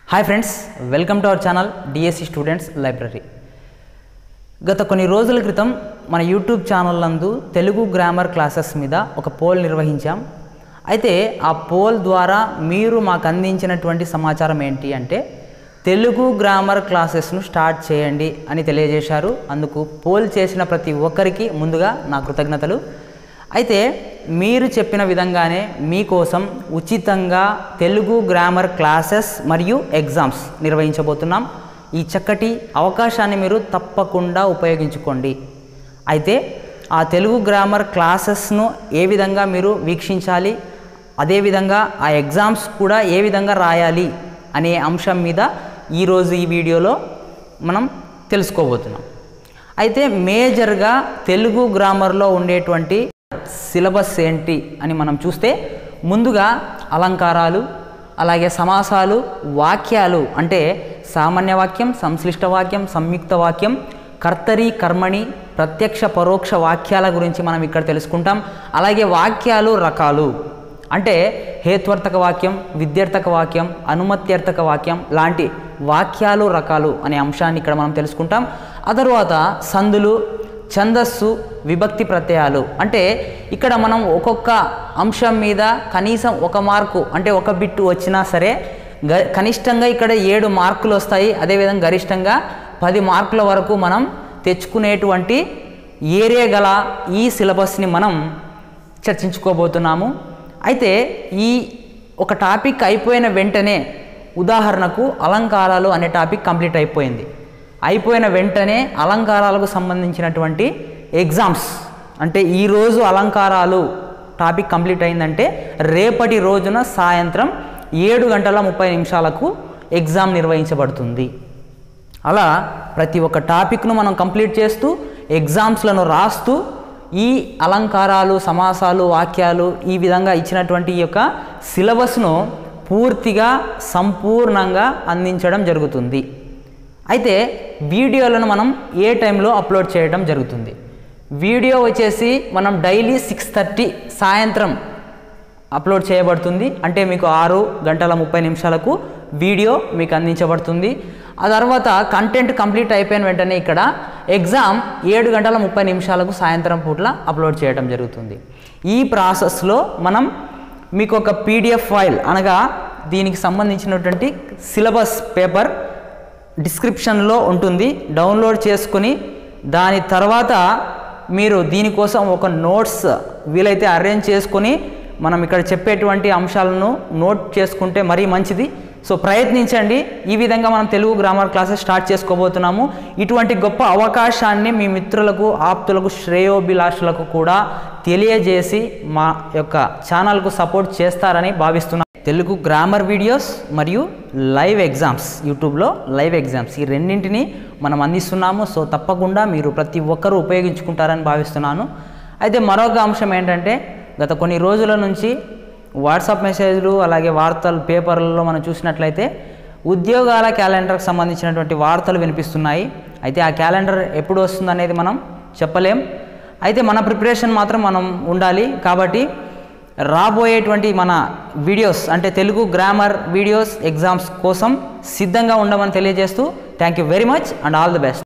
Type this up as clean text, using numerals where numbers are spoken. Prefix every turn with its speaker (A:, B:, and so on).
A: Hi friends, welcome to our channel DSC students library. గత కొన్ని రోజుల క్రితం మన యూట్యూబ్ ఛానల్ నందు తెలుగు గ్రామర్ క్లాసెస్ మీద ఒక పోల్ నిర్వహించాం. అయితే ఆ పోల్ ద్వారా మీరు మాకు అందించినటువంటి సమాచారం ఏంటి అంటే తెలుగు గ్రామర్ క్లాసెస్ను స్టార్ట్ చేయండి అని తెలియజేశారు. అందుకు పోల్ చేసిన ప్రతి ఒక్కరికి ముందుగా నా కృతజ్ఞతలు. అయితే మీరు చెప్పిన విధంగానే మీకోసం ఉచితంగా తెలుగు గ్రామర్ క్లాసెస్ మరియు ఎగ్జామ్స్ నిర్వహించబోతున్నాం. ఈ చక్కటి అవకాశాన్ని మీరు తప్పకుండా ఉపయోగించుకోండి. అయితే ఆ తెలుగు గ్రామర్ క్లాసెస్ను ఏ విధంగా మీరు వీక్షించాలి, అదేవిధంగా ఆ ఎగ్జామ్స్ కూడా ఏ విధంగా రాయాలి అనే అంశం మీద ఈరోజు ఈ వీడియోలో మనం తెలుసుకోబోతున్నాం. అయితే మేజర్గా తెలుగు గ్రామర్లో ఉండేటువంటి సిలబస్ ఏంటి అని మనం చూస్తే ముందుగా అలంకారాలు, అలాగే సమాసాలు, వాక్యాలు అంటే సామాన్య వాక్యం, సంశ్లిష్ట వాక్యం, సంయుక్త వాక్యం, కర్తరి, కర్మణి, ప్రత్యక్ష పరోక్ష వాక్యాల గురించి మనం ఇక్కడ తెలుసుకుంటాం. అలాగే వాక్యాలు రకాలు అంటే హేత్వర్థక వాక్యం, విద్యార్థక వాక్యం, అనుమత్యర్థక వాక్యం లాంటి వాక్యాలు రకాలు అనే అంశాన్ని ఇక్కడ మనం తెలుసుకుంటాం. ఆ తర్వాత సందులు, ఛందస్సు, విభక్తి ప్రత్యయాలు అంటే ఇక్కడ మనం ఒక్కొక్క అంశం మీద కనీసం ఒక మార్కు అంటే ఒక బిట్టు వచ్చినా సరే కనిష్టంగా ఇక్కడ 7 మార్కులు వస్తాయి. అదేవిధంగా గరిష్టంగా 10 మార్కుల వరకు మనం తెచ్చుకునేటువంటి ఏరియా గల ఈ సిలబస్ని మనం చర్చించుకోబోతున్నాము. అయితే ఈ ఒక టాపిక్ అయిపోయిన వెంటనే ఉదాహరణకు అలంకారాలు అనే టాపిక్ కంప్లీట్ అయిపోయిన వెంటనే అలంకారాలకు సంబంధించినటువంటి ఎగ్జామ్స్ అంటే ఈరోజు అలంకారాలు టాపిక్ కంప్లీట్ అయిందంటే రేపటి రోజున సాయంత్రం 7:30 ఎగ్జామ్ నిర్వహించబడుతుంది. అలా ప్రతి ఒక్క టాపిక్ను మనం కంప్లీట్ చేస్తూ ఎగ్జామ్స్లను రాస్తూ ఈ అలంకారాలు, సమాసాలు, వాక్యాలు ఈ విధంగా ఇచ్చినటువంటి ఈ యొక్క సిలబస్ను పూర్తిగా సంపూర్ణంగా అందించడం జరుగుతుంది. అయితే వీడియోలను మనం ఏ టైంలో అప్లోడ్ చేయడం జరుగుతుంది. వీడియో వచ్చేసి మనం డైలీ 6:30 సాయంత్రం అప్లోడ్ చేయబడుతుంది. అంటే మీకు 6:30 వీడియో మీకు అందించబడుతుంది. ఆ తర్వాత కంటెంట్ కంప్లీట్ అయిపోయిన వెంటనే ఇక్కడ ఎగ్జామ్ 7:30 సాయంత్రం పూట్ల అప్లోడ్ చేయడం జరుగుతుంది. ఈ ప్రాసెస్లో మనం మీకు ఒక PDF ఫైల్ అనగా దీనికి సంబంధించినటువంటి సిలబస్ పేపర్ డిస్క్రిప్షన్లో ఉంటుంది. డౌన్లోడ్ చేసుకుని దాని తర్వాత మీరు దీనికోసం ఒక నోట్స్ వీలైతే అరేంజ్ చేసుకొని మనం ఇక్కడ చెప్పేటువంటి అంశాలను నోట్ చేసుకుంటే మరీ మంచిది. సో ప్రయత్నించండి. ఈ విధంగా మనం తెలుగు గ్రామర్ క్లాసెస్ స్టార్ట్ చేసుకోబోతున్నాము. ఇటువంటి గొప్ప అవకాశాన్ని మీ మిత్రులకు, ఆప్తులకు, శ్రేయోభిలాషులకు కూడా తెలియజేసి మా యొక్క ఛానల్కు సపోర్ట్ చేస్తారని భావిస్తున్నాను. తెలుగు గ్రామర్ వీడియోస్ మరియు లైవ్ ఎగ్జామ్స్, యూట్యూబ్లో లైవ్ ఎగ్జామ్స్ ఈ రెండింటిని మనం అందిస్తున్నాము. సో తప్పకుండా మీరు ప్రతి ఒక్కరూ ఉపయోగించుకుంటారని భావిస్తున్నాను. అయితే మరొక అంశం ఏంటంటే గత కొన్ని రోజుల నుంచి వాట్సాప్ మెసేజ్లు, అలాగే వార్తలు పేపర్లలో మనం చూసినట్లయితే ఉద్యోగాల క్యాలెండర్కి సంబంధించినటువంటి వార్తలు వినిపిస్తున్నాయి. అయితే ఆ క్యాలెండర్ ఎప్పుడు వస్తుందనేది మనం చెప్పలేం. అయితే మన ప్రిపరేషన్ మాత్రం మనం ఉండాలి. కాబట్టి రాబోయేటువంటి మన వీడియోస్ అంటే తెలుగు గ్రామర్ వీడియోస్ ఎగ్జామ్స్ కోసం సిద్ధంగా ఉండమని తెలియజేస్తూ thank you very much and all the best.